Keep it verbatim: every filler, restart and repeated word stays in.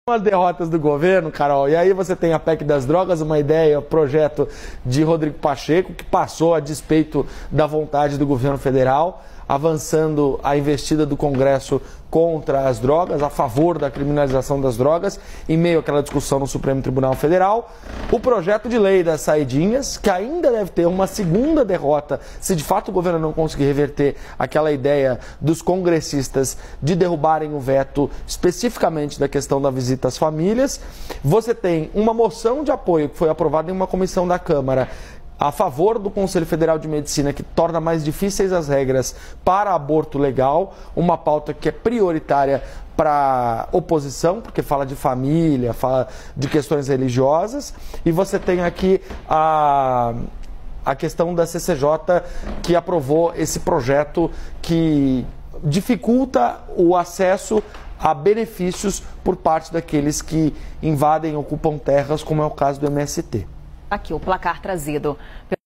As derrotas do governo, Carol, e aí você tem a P E C das drogas, uma ideia, um projeto de Rodrigo Pacheco, que passou a despeito da vontade do governo federal, avançando a investida do Congresso contra as drogas, a favor da criminalização das drogas, em meio àquela discussão no Supremo Tribunal Federal. O projeto de lei das saidinhas, que ainda deve ter uma segunda derrota, se de fato o governo não conseguir reverter aquela ideia dos congressistas de derrubarem o veto especificamente da questão da visita às famílias. Você tem uma moção de apoio que foi aprovada em uma comissão da Câmara a favor do Conselho Federal de Medicina, que torna mais difíceis as regras para aborto legal, uma pauta que é prioritária para a oposição, porque fala de família, fala de questões religiosas, e você tem aqui a, a questão da C C J, que aprovou esse projeto que dificulta o acesso a benefícios por parte daqueles que invadem e ocupam terras, como é o caso do M S T. Aqui o placar trazido